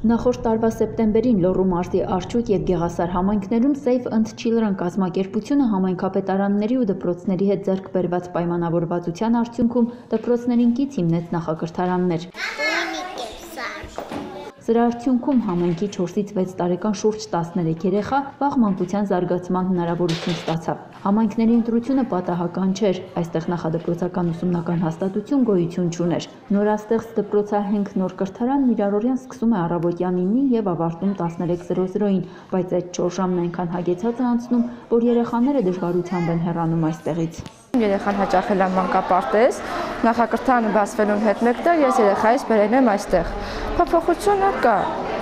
Նախորդ տարվա սեպտեմբերին Լոռու մարզի Արջուկ և Գեղասար համայնքներում Save and Children կազմակերպությունը համայնքապետարանների ու դպրոցների հետ ձեռք բերված պայմանավորվածության արդյունքում դպրոցներին կից հիմնեց նախակրթարաններ։ Սրա արդյունքում համայնքի 4-ից 6 տարեկան շուրջ 13 երեխա վաղ մանկության զարգացման հնարավորություն ստացավ։ Համայնքների ընտրությունը պատահական չէր, այստեղ նախադպրոցական ուսումնական հաստատություն գոյություն չուներ։ Նորաստեղծ դպրոցահենք նոր կրթարանն իր առօրյան սկսում է առավոտյան 9-ին և ավարտում 13:00-ին, բայց այդ 4 ժամն այնքան հագեցած է անցնում, որ երեխաները դժվարությամբ են հեռանում այստեղից։ Երեխան հաճախել է մանկապարտեզ, նախակրթարանը բացվելուն հետ մեկտեղ ես երեխայից բերել եմ այստեղ։ Փոփոխությունը կա,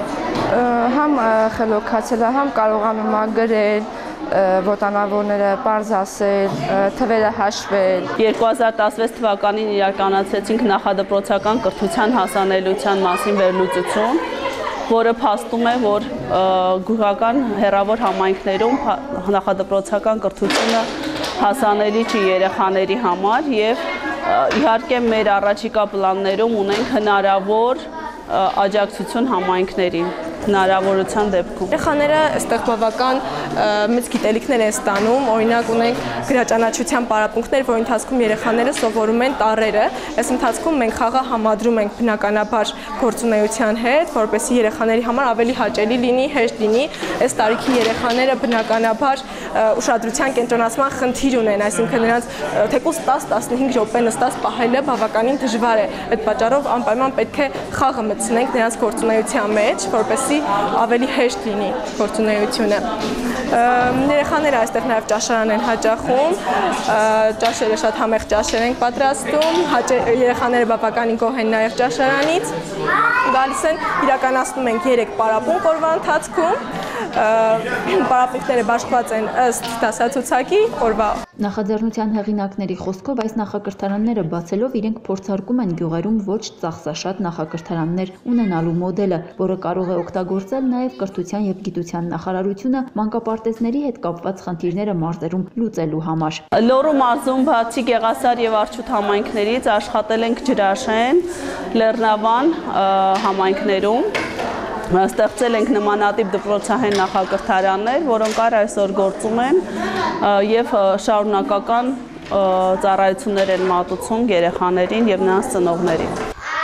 համ խելոքացել է, համ կարողանում է գրել, ոտանավորները պարզ ասել, թվերը հաշվել։ 2016 թվականին իրականացրեցինք նախադպրոցական կրթության հասանելիության մասին վերլուծություն, որը փաստում է, որ գյուղական հեռավոր համայնքներում նախադպրոցական կրթությունը հասանելի չի երեխաների համար եւ իհարկե մեր առաջիկա պլաններում ունենք հնարավոր աջակցություն համայնքներին հնարավորության դեպքում։ Երեխաները այստեղ բավական մեծ գիտելիքներ են ստանում, օրինակ ունենք գրաճանաչության պարապմունքներ, որ ընթացքում երեխաները սովորում են տառերը։ Այս ընթացքում մենք խաղը համադրում ենք բնականաբար գործունեության հետ, որպեսզի երեխաների համար ավելի հաճելի լինի, հեշտ լինի։ Այս տարիքի երեխաները բնականաբար ուշադրության կենտրոնացման խնդիր ունեն, այսինքն նրանց թեկուզ 10-15 րոպե նստած պահելը բավականին դժվար է։ Այդ պատճառով անպայման պետք է խաղը մտցնենք նրանց գործունեության մեջ, որպեսզի ավելի հեշտ լինի գործունեությունը։ Երեխաները այստեղ նաև ճաշարան են հաճախում, ճաշերը շատ համեղ ճաշեր ենք պատրաստում, երեխաները բավականին գոհ են նաև ճաշարանից, գալիս են, իրականացնում ենք 3 պարապմունք օրվա ընթացքում, պարապմունքները բաշխված են ըստ դասացուցակի օրվա։ Նախաձեռնության հեղինակների խոսքով այս նախակրթարանները բացելով իրենք փորձարկում են գյուղերում ոչ ծախսաշատ նախակրթարաններ ունենալու մոդելը, որը կարող է օգտագործել նաև կրթության և գիտության նախարարությունը մանկապարտեզների հետ կապված խնդիրները մարզերում լուծելու համար։ Լոռու մարզում բացի Գեղասար և Արջուկ համայնքներից աշխատել ենք Ջրաշեն, Լեռնավան համայնքներում։ Ստեղծել ենք նմանատիպ դպրոցահեն նախակրթարաններ, որոնք այսօր գործում են և շարունակական ծառայություններ են մատուցում երեխաներին և նրանց ծնողներին։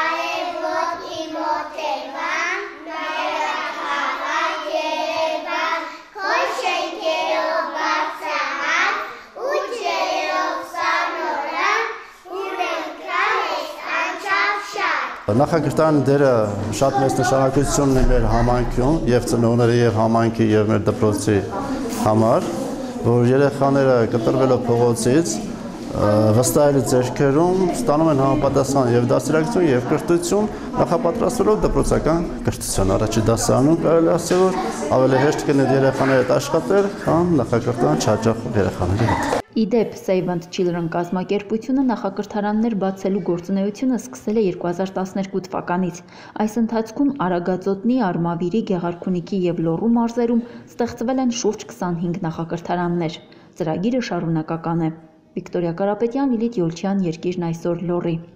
Նախակրթարանի դերը շատ մեծ նշանակություն ունի մեր համայնքում եւ ծնողների եւ համայնքի եւ մեր դպրոցի համար, որ երեխաները կտրվելով փողոցից վստահելի ձեռքերում ստանում են համապատասխան եւ դաստիարակություն եւ կրթություն, նախապատրաստելով դպրոցական կրթություն։ Առաջի դասարանում կարելի ասել, որ ավելի հեշտ կլինի երեխաների հետ աշխատել, քան նախակրթարան չհաճախող երեխաների հետ։ Իդեպ Save and Children կազմակերպությունը նախակրթարաններ բացելու գործունեությունը սկսել է 2012 թվականից։ Այս ընթացքում Արագածոտնի, Արմավիրի, Գեղարքունիքի և Լոռու մարզերում ստեղծվել են շուրջ 25 նախակրթարաններ։ Ծրագիրը շարունակական է։ Վիկտորիա Կարապետյան, Լիլիթ Յոլչյան, Երկիրն այսօր, Լոռի։